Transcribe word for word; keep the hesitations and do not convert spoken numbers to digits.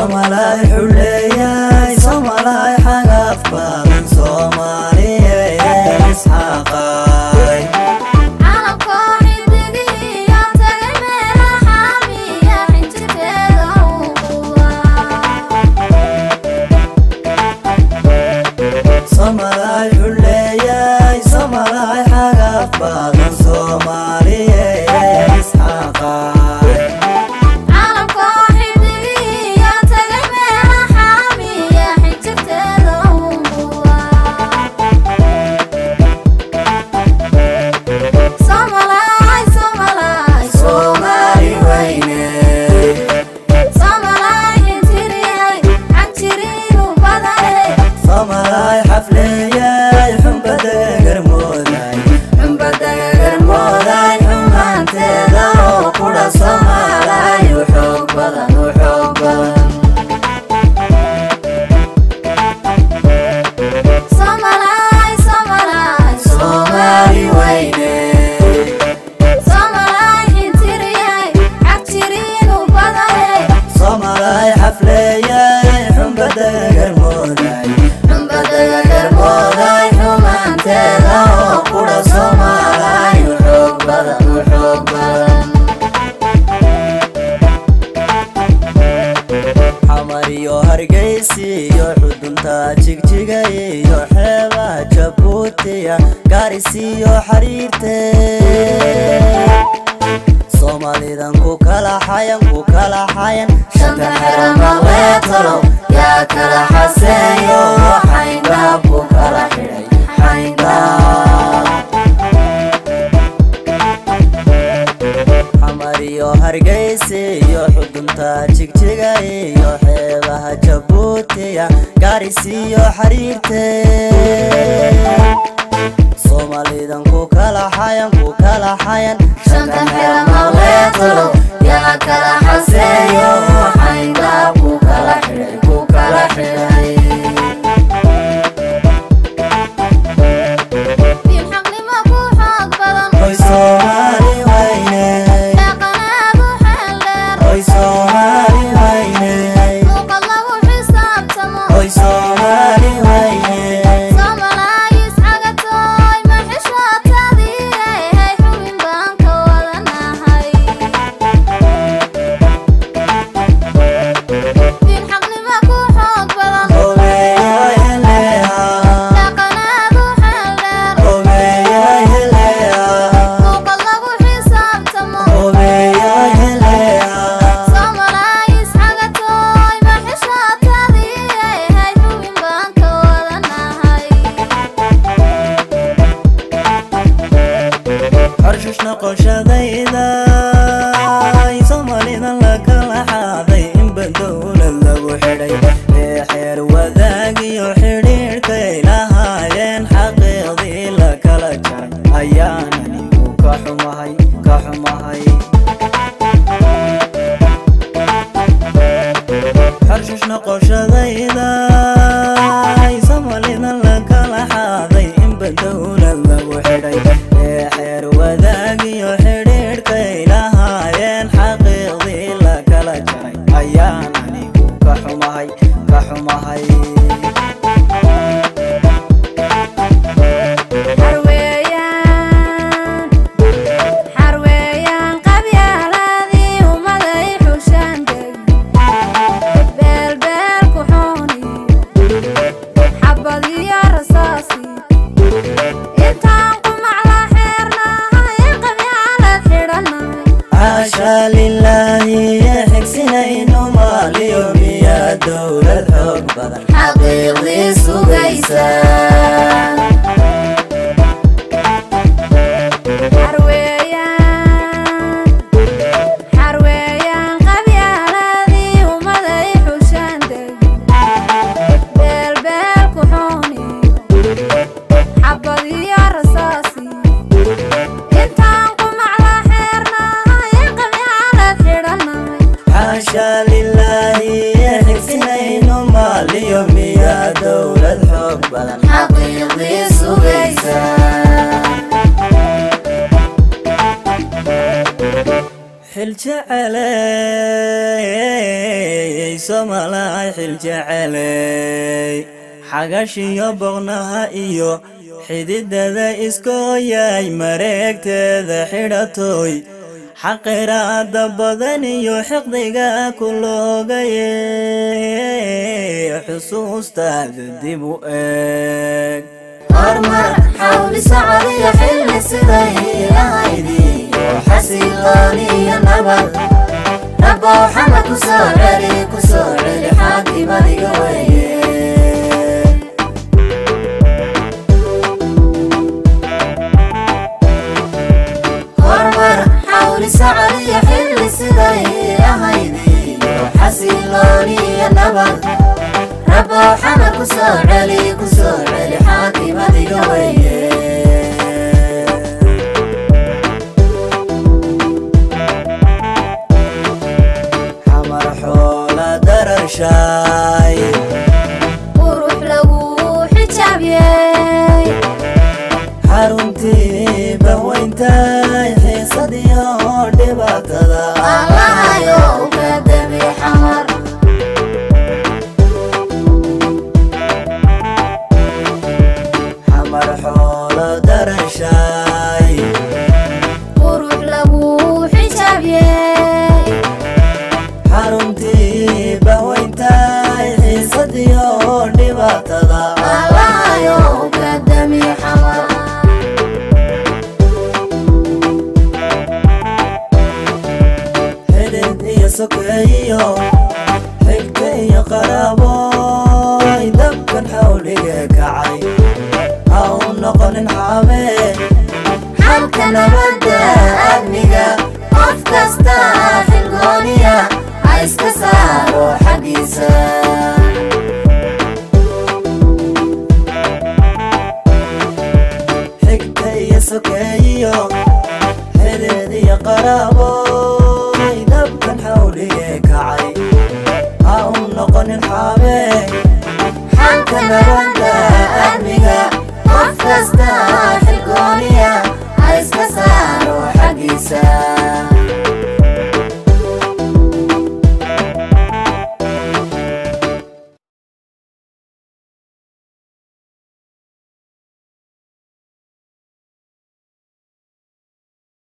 Somaliweyn حلية Somaliweyn حقف بان Somaliweyn إسحاقاي عالم كوحي دقيقة تقمينا حامية حنجتها وقوة Somaliweyn حلية Somaliweyn حقف بان Somaliweyn إسحاقاي Jigjiga iyo xeebaha Jabuutiya gaarisiyo xariirte Soomaalidan ku kala xayan ku kala xayan shanta xirama weetalo yaa kala xaseeyo xaynda ku kala xiray xaynda Hamariyo Hargeysa iyo xudunta Jigjiga iyo xeebaha Jabuutiya gaarisiyo xariirte Soomaalidan ku kala xayan ku kala xayan shanta xirama weetalo yaa kala xaseeyo xaynda ku kala xiray ku kala xiray الجعلي Somaliweyn xiljeclay xagashiyo boqnaha iyo xididada iskooyay mareegteeda xidhatoy xaqiraada badan iyo xiqdiga ku loogayay xusuustaada dib u eeg hormar xawli socodiyo xilli siday ahaydii xasilooniyo nabad rabbo waxana ku soo celi ku soo celi xaakimadiga weeye hormar xawli socodiyo xilli siday ahaydii xasilooniyo nabad rabbo waxana ku soo celi ku soo celi xaakimadiga weeye شاي وروح لو حجابي حرمتي بوينتاي حصدي دبعتها الله يوم قدمي حمر حمر حول درشاي وروح لو حجابي حرمتي بوينتاي حصدي دبعتها الله يوم قدمي حمر حدد يا سكيو حكتي يا قرابوي دبكن حولي كعي أو نقل حامي حلقنا بدا أدنيا قف كستا حلقونيا عايز كسار وحقيسا حكتي يا سكيو حدد يا قرابوي